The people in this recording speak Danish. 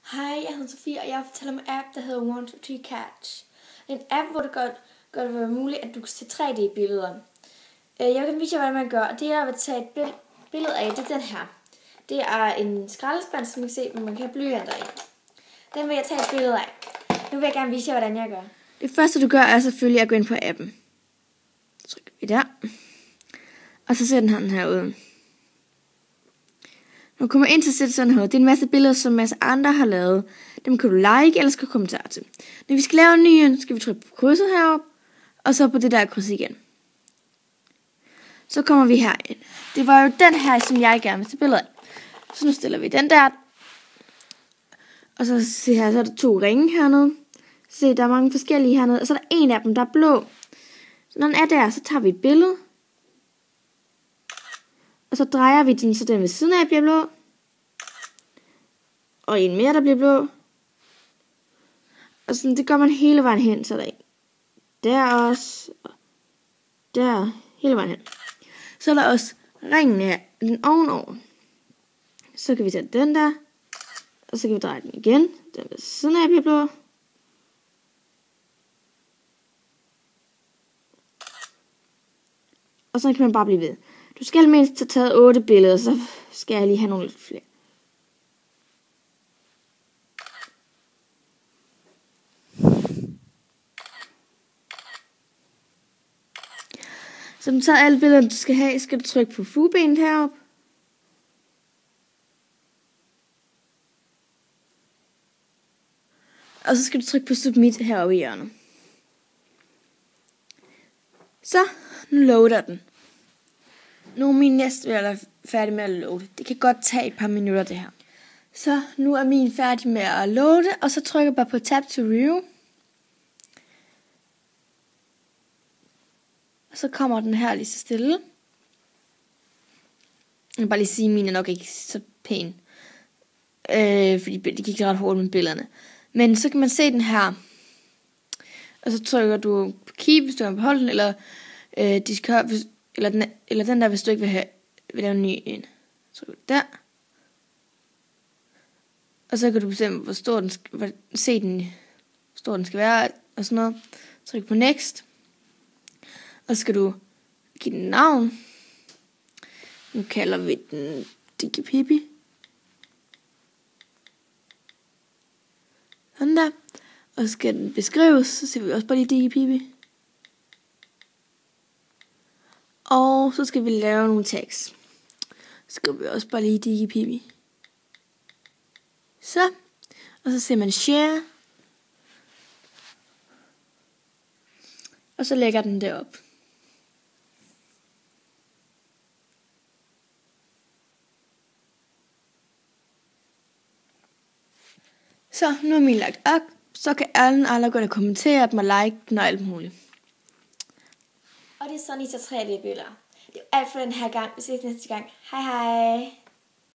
Hej, jeg hedder Sofie, og jeg fortæller om en app, der hedder 1, 2, 3 Catch. Det er en app, hvor det gør det være muligt, at du kan se 3D-billeder. Jeg vil vise jer, hvordan man gør, og det jeg vil tage et billede af, det er den her. Det er en skraldespand, som man kan se, hvor man kan have blyanter i. Den vil jeg tage et billede af. Nu vil jeg gerne vise jer, hvordan jeg gør. Det første, du gør, er selvfølgelig at gå ind på appen. Så trykker vi der. Og så ser den her ud. Når du kommer ind til at sætte sådan her, det er en masse billeder, som en masse andre har lavet. Dem kan du like, eller skal kommentere til. Når vi skal lave en ny, skal vi trykke på krydset heroppe, og så på det der kryds igen. Så kommer vi herind. Det var jo den her, som jeg gerne vil tage billeder af. Så nu stiller vi den der. Og så se her, så er der 2 ringe hernede. Se, der er mange forskellige hernede. Og så er der en af dem, der er blå. Så når den er der, så tager vi et billede. Og så drejer vi den, så den ved siden af bliver blå. Og en mere, der bliver blå. Og sådan, det gør man hele vejen hen, så der er en. Der også. Og der, hele vejen hen. Så er der også ringen her, den ovenover. Så kan vi tage den der. Og så kan vi dreje den igen. Den ved siden af bliver blå. Og så kan man bare blive ved. Du skal mindst have taget 8 billeder, så skal jeg lige have nogle lidt flere. Så du tager alle billederne, du skal have, skal du trykke på fluebenet heroppe. Og så skal du trykke på submit heroppe i hjørnet. Så, nu loader den. Nu er min næste være færdig med at loade. Det kan godt tage et par minutter det her. Så nu er min færdig med at loade, og så trykker jeg bare på Tap to View. Og så kommer den her lige så stille. Jeg vil bare lige sige, at min er nok ikke så pæn. Fordi det gik ret hurtigt med billederne. Men så kan man se den her. Og så trykker du på Keep, hvis du vil beholde den, eller eller den der, hvis du ikke vil lave en ny en. Så trykker du der. Og så kan du bestemme, hvor stor den skal være, og sådan noget. Tryk på Next. Og så skal du give den navn. Nu kalder vi den DigiPipi. Sådan der. Og så skal den beskrives, så ser vi også bare lige DigiPipi. Og så skal vi lave nogle tags. Så skal vi også bare lige DigiPipi. Så. Og så ser man share. Og så lægger den derop. Så nu er min lagt op. Så kan alle gå og kommentere dem og like den og alt muligt. Og det er sådan, I tager 3D-billeder. Det er alt for den her gang. Vi ses næste gang. Hej hej.